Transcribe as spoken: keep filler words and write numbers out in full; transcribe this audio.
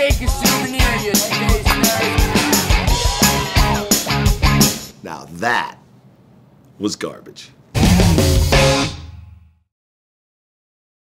take a souvenir, you space nerd. Now that was garbage.